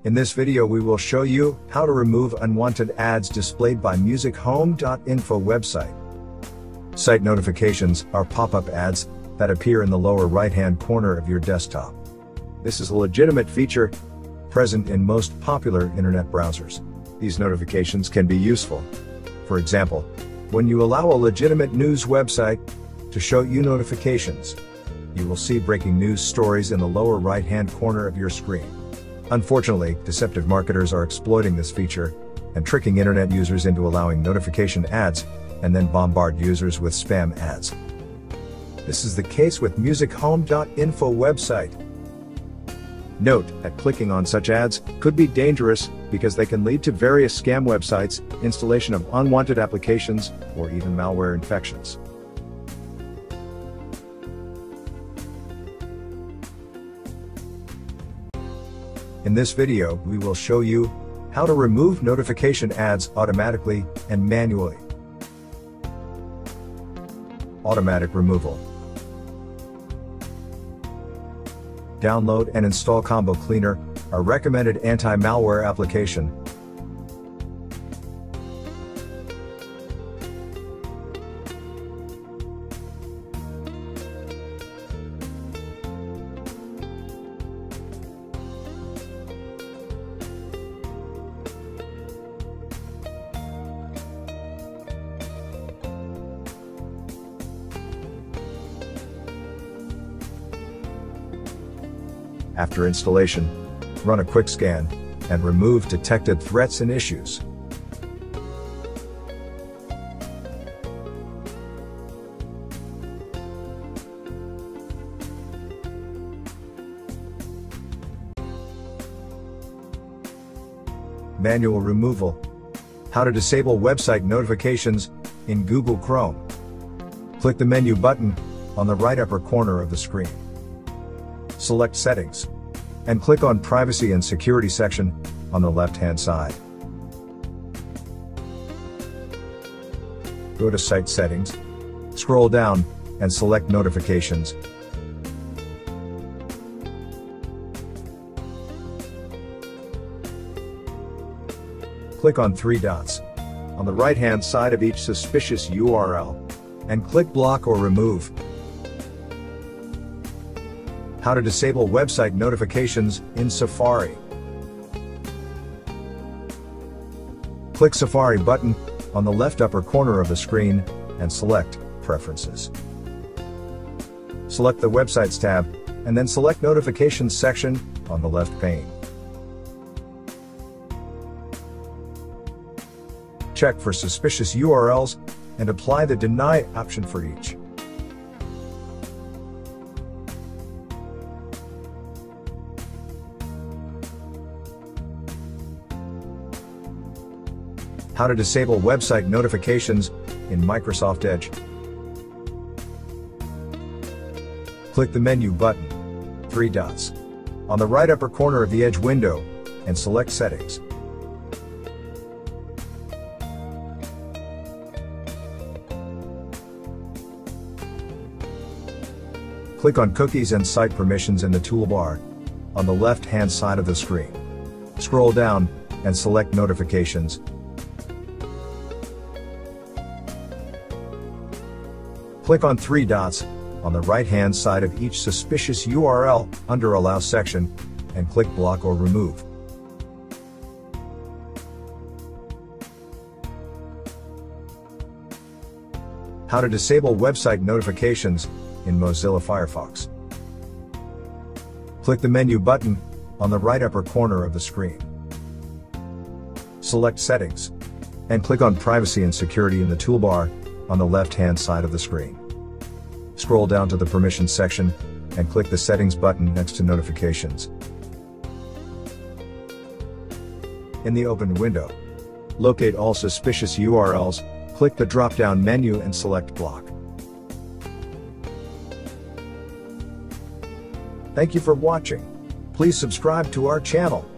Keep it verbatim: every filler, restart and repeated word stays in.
In this video we will show you how to remove unwanted ads displayed by music home dot info website. Site notifications are pop-up ads that appear in the lower right-hand corner of your desktop. This is a legitimate feature present in most popular internet browsers. These notifications can be useful. For example, when you allow a legitimate news website to show you notifications, you will see breaking news stories in the lower right-hand corner of your screen. Unfortunately, deceptive marketers are exploiting this feature and tricking internet users into allowing notification ads and then bombard users with spam ads. This is the case with music home dot info website. Note that clicking on such ads could be dangerous because they can lead to various scam websites, installation of unwanted applications, or even malware infections. In this video, we will show you how to remove notification ads automatically and manually. Automatic removal. Download and install Combo Cleaner, a recommended anti-malware application. After installation, run a quick scan and remove detected threats and issues. Manual removal. How to disable website notifications in Google Chrome. Click the menu button on the right upper corner of the screen. Select Settings, and click on Privacy and Security section on the left-hand side. Go to Site Settings, scroll down, and select Notifications. Click on three dots on the right-hand side of each suspicious U R L, and click Block or Remove. How to disable website notifications in Safari. Click Safari button on the left upper corner of the screen and select Preferences. Select the Websites tab and then select Notifications section on the left pane. Check for suspicious U R Ls and apply the Deny option for each. How to disable website notifications in Microsoft Edge. Click the menu button, three dots, on the right upper corner of the Edge window, and select Settings. Click on Cookies and Site Permissions in the toolbar on the left-hand side of the screen. Scroll down and select Notifications. Click on three dots on the right-hand side of each suspicious U R L under Allow section, and click Block or Remove. How to disable website notifications in Mozilla Firefox. Click the menu button on the right upper corner of the screen. Select Settings, and click on Privacy and Security in the toolbar on the left-hand side of the screen. Scroll down to the Permissions section and click the Settings button next to Notifications. In the opened window, locate all suspicious U R Ls, click the drop-down menu and select Block. Thank you for watching. Please subscribe to our channel.